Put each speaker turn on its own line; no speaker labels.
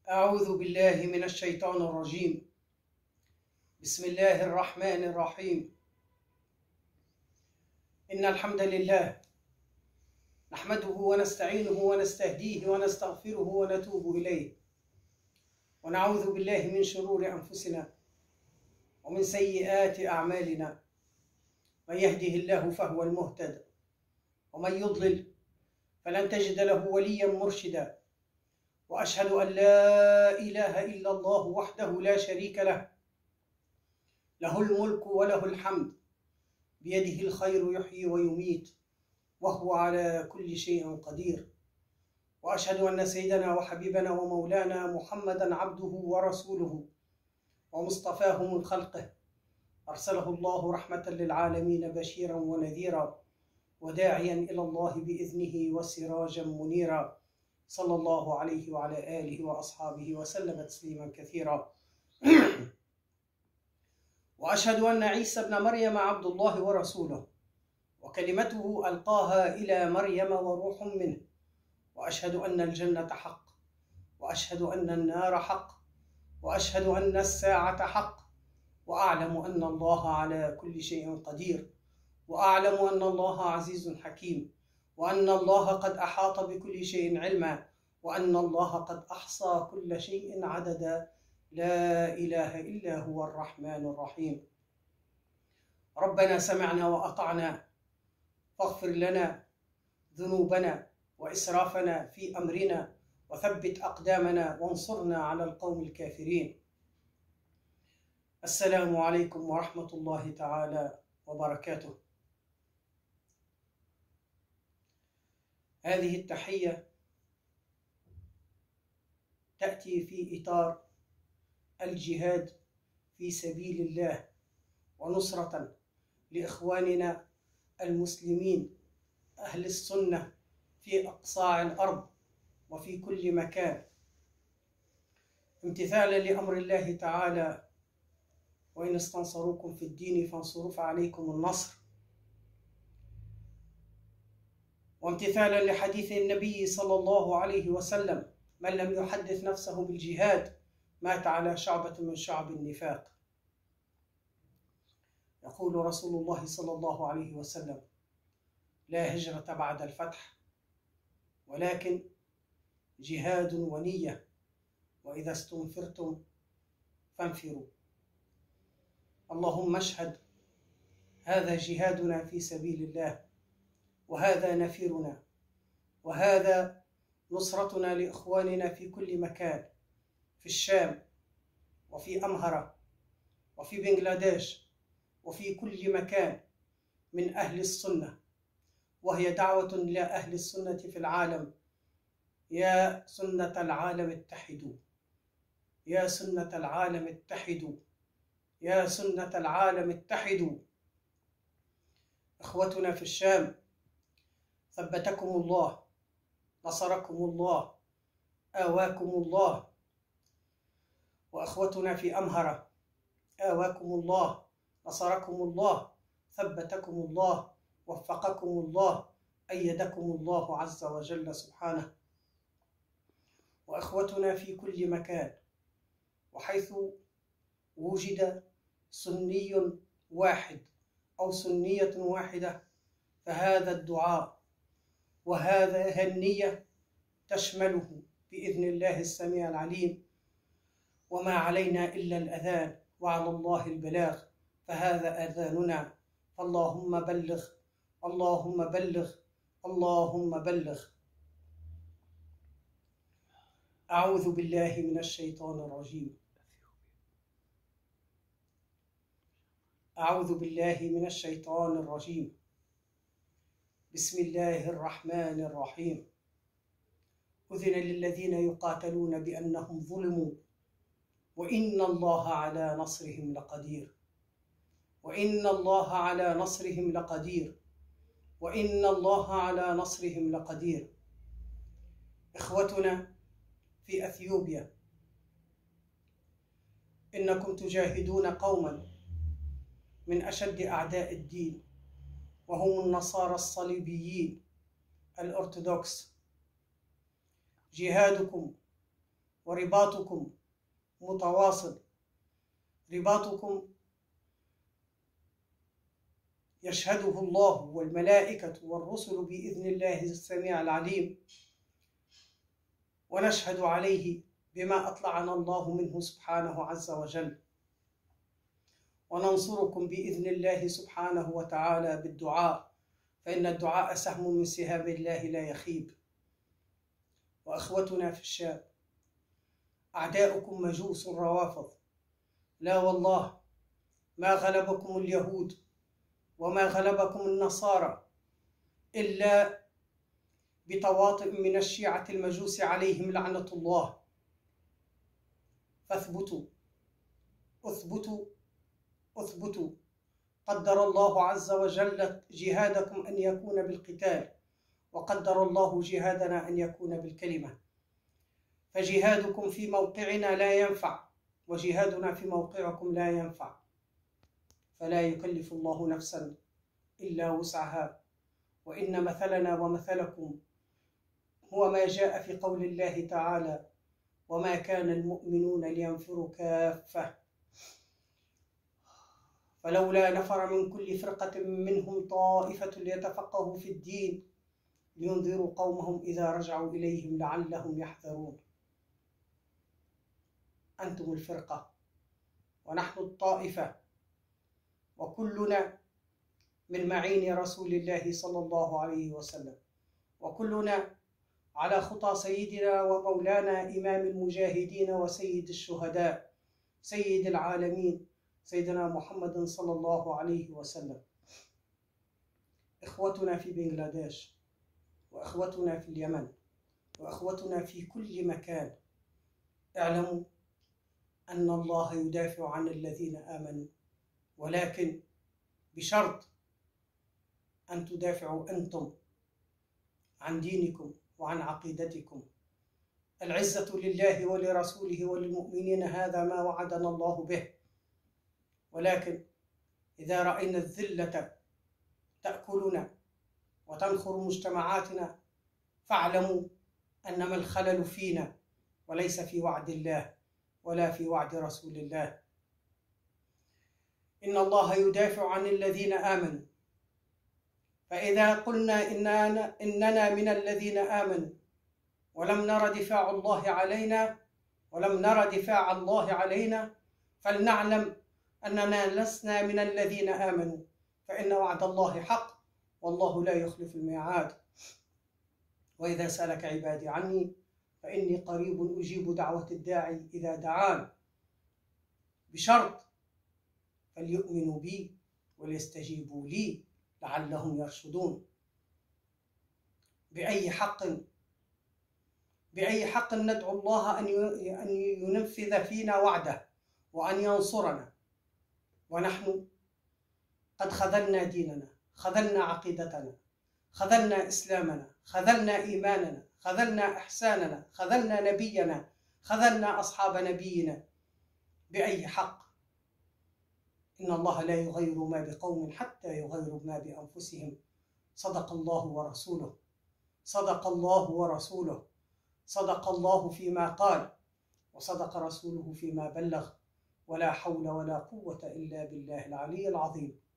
أعوذ بالله من الشيطان الرجيم. بسم الله الرحمن الرحيم. إن الحمد لله نحمده ونستعينه ونستهديه ونستغفره ونتوب إليه، ونعوذ بالله من شرور أنفسنا ومن سيئات أعمالنا. من يهده الله فهو المهتد، ومن يضلل فلن تجد له وليا مرشدا. وأشهد أن لا إله إلا الله وحده لا شريك له، له الملك وله الحمد، بيده الخير يحيي ويميت، وهو على كل شيء قدير. وأشهد أن سيدنا وحبيبنا ومولانا محمدا عبده ورسوله ومصطفاه من خلقه، أرسله الله رحمة للعالمين بشيرا ونذيرا وداعيا إلى الله بإذنه وسراجا منيرا، صلى الله عليه وعلى آله وأصحابه وسلم تسليما كثيرا. وأشهد أن عيسى ابن مريم عبد الله ورسوله، وكلمته ألقاها إلى مريم وروح منه. وأشهد أن الجنة حق، وأشهد أن النار حق، وأشهد أن الساعة حق، وأعلم أن الله على كل شيء قدير، وأعلم أن الله عزيز حكيم، وأن الله قد أحاط بكل شيء علما، وأن الله قد أحصى كل شيء عددا. لا إله إلا هو الرحمن الرحيم. ربنا سمعنا وأطعنا فاغفر لنا ذنوبنا وإسرافنا في أمرنا، وثبت أقدامنا وانصرنا على القوم الكافرين. السلام عليكم ورحمة الله تعالى وبركاته. هذه التحية تأتي في إطار الجهاد في سبيل الله، ونصرة لإخواننا المسلمين أهل السنة في أقصاع الأرض وفي كل مكان، امتثالا لأمر الله تعالى: وإن استنصروكم في الدين فانصروا فعليكم النصر، وامتثالا لحديث النبي صلى الله عليه وسلم: من لم يحدث نفسه بالجهاد مات على شعبة من شعب النفاق. يقول رسول الله صلى الله عليه وسلم: لا هجرة بعد الفتح، ولكن جهاد ونية، وإذا استنفرتم فانفروا. اللهم اشهد هذا جهادنا في سبيل الله، وهذا نفيرنا، وهذا نصرتنا لإخواننا في كل مكان، في الشام وفي أمهرة وفي بنغلاديش وفي كل مكان من أهل السنة، وهي دعوة إلى أهل السنة في العالم: يا سنة العالم اتحدوا، يا سنة العالم اتحدوا، يا سنة العالم اتحدوا. إخوتنا في الشام ثبتكم الله، نصركم الله، آواكم الله. وأخوتنا في أمهرة آواكم الله، نصركم الله، ثبتكم الله، وفقكم الله، أيدكم الله عز وجل سبحانه. وأخوتنا في كل مكان، وحيث وجد سني واحد أو سنية واحدة، فهذا الدعاء وهذا النية تشمله بإذن الله السميع العليم. وما علينا إلا الأذان، وعلى الله البلاغ، فهذا أذاننا، فاللهم بلغ، اللهم بلغ، اللهم بلغ. أعوذ بالله من الشيطان الرجيم. أعوذ بالله من الشيطان الرجيم. بسم الله الرحمن الرحيم. أذن للذين يقاتلون بأنهم ظلموا، وإن الله على نصرهم لقدير، وإن الله على نصرهم لقدير، وإن الله على نصرهم لقدير. إخوتنا في أثيوبيا، إنكم تجاهدون قوما من أشد أعداء الدين، وهم النصارى الصليبيين الأرثوذكس. جهادكم ورباطكم متواصل، رباطكم يشهده الله والملائكة والرسل بإذن الله السميع العليم، ونشهد عليه بما أطلعنا الله منه سبحانه عز وجل، وننصركم بإذن الله سبحانه وتعالى بالدعاء، فإن الدعاء سهم من سهام الله لا يخيب. وأخوتنا في الشام، أعداؤكم مجوس الروافض، لا والله ما غلبكم اليهود وما غلبكم النصارى إلا بتواطؤ من الشيعة المجوس عليهم لعنة الله. فاثبتوا، اثبتوا، اثبتوا. قدر الله عز وجل جهادكم أن يكون بالقتال، وقدر الله جهادنا أن يكون بالكلمة، فجهادكم في موقعنا لا ينفع، وجهادنا في موقعكم لا ينفع، فلا يكلف الله نفسا إلا وسعها، وإن مثلنا ومثلكم هو ما جاء في قول الله تعالى: وما كان المؤمنون لينفروا كافة، فلولا نفر من كل فرقة منهم طائفة ليتفقهوا في الدين لينذروا قومهم إذا رجعوا إليهم لعلهم يحذرون. أنتم الفرقة ونحن الطائفة، وكلنا من معين رسول الله صلى الله عليه وسلم، وكلنا على خطى سيدنا ومولانا إمام المجاهدين وسيد الشهداء سيد العالمين سيدنا محمد صلى الله عليه وسلم. إخوتنا في بنغلاديش، وإخوتنا في اليمن، وإخوتنا في كل مكان، اعلموا أن الله يدافع عن الذين آمنوا، ولكن بشرط أن تدافعوا أنتم عن دينكم وعن عقيدتكم. العزة لله ولرسوله وللمؤمنين، هذا ما وعدنا الله به، ولكن إذا رأينا الذلة تأكلنا وتنخر مجتمعاتنا فاعلموا أنما الخلل فينا وليس في وعد الله ولا في وعد رسول الله. إن الله يدافع عن الذين آمنوا، فإذا قلنا إننا من الذين آمنوا ولم نر دفاع الله علينا فلنعلم أننا لسنا من الذين آمنوا، فإن وعد الله حق والله لا يخلف الميعاد. وإذا سألك عبادي عني فإني قريب أجيب دعوة الداعي إذا دعان، بشرط فليؤمنوا بي وليستجيبوا لي لعلهم يرشدون. بأي حق ندعو الله أن ينفذ فينا وعده وأن ينصرنا، ونحن قد خذلنا ديننا، خذلنا عقيدتنا، خذلنا إسلامنا، خذلنا إيماننا، خذلنا إحساننا، خذلنا نبينا، خذلنا أصحاب نبينا. بأي حق؟ إن الله لا يغير ما بقوم حتى يغيروا ما بأنفسهم. صدق الله ورسوله، صدق الله ورسوله، صدق الله فيما قال، وصدق رسوله فيما بلغ، ولا حول ولا قوة إلا بالله العلي العظيم.